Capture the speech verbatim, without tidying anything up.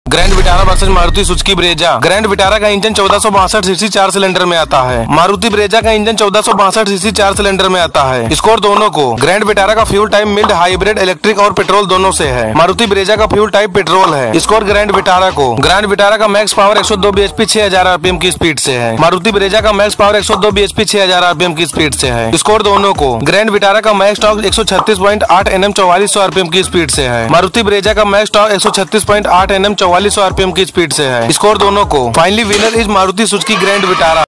Grand Vitara versus Maruti Suzuki Brezza. Grand Vitara का engine चौदह सौ बासठ सीसी चार सिलेंडर में आता है। मारुति ब्रेजा का इंजन चौदह सौ बासठ सीसी चार सिलेंडर में आता है। स्कोर दोनों को। ग्रैंड विटारा का fuel type mild, hybrid, electric और पेट्रोल दोनों से है। मारुति ब्रेजा का फ्यूल टाइप पेट्रोल है। स्कोर ग्रैंड विटारा को। ग्रैंड विटारा का मैक्स पावर एक सौ दो बीएचपी छह हजार आरपीएम की स्पीड से है। मारुति ब्रेजा का मैक्स पावर एक सौ दो बीएचपी छह हजार आरपीएम की स्पीड से है। स्कोर दोनों को। ग्रैंड विटारा का मैक्स टॉर्क एक सौ छत्तीस पॉइंट आठ एनएम चौवालीस सौ आरपीएम की स्पीड से है। मारुति ब्रेजा का मैक्स टॉर्क एक सौ छत्तीस पॉइंट आठ एनएम चौवालीस सौ आरपीएम की स्पीड से है। स्कोर दोनों को। Finally winner is Maruti Suzuki Grand Vitara.